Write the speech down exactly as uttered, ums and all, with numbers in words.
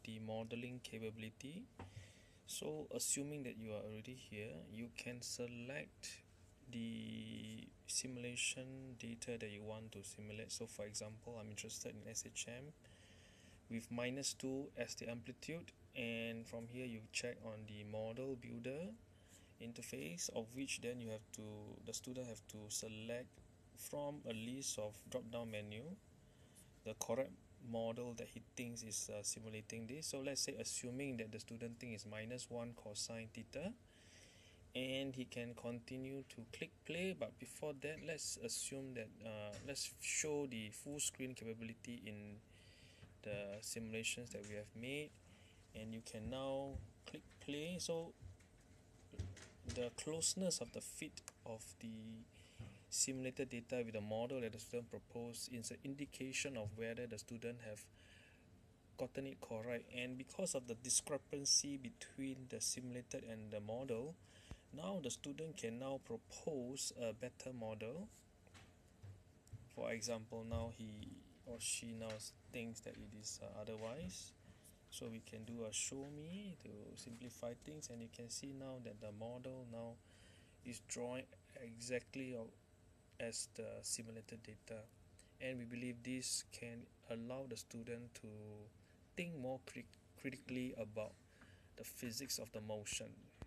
the modeling capability. So assuming that you are already here, you can select the simulation data that you want to simulate. So for example, I'm interested in S H M with minus two as the amplitude, and from here you check on the model builder interface, of which then you have to the student have to select from a list of drop down menu the correct model that he thinks is uh, simulating this. So let's say assuming that the student thinks is minus one cosine theta, and he can continue to click play. But before that, let's assume that uh, let's show the full screen capability in the simulations that we have made, and you can now click play. So the closeness of the fit of the simulated data with the model that the student proposed is an indication of whether the student have gotten it correct. And because of the discrepancy between the simulated and the model, now the student can now propose a better model. For example, now he or she now thinks that it is uh, otherwise, so we can do a show me to simplify things, and you can see now that the model now is drawing exactly as the simulated data. And we believe this can allow the student to think more crit- critically about the physics of the motion.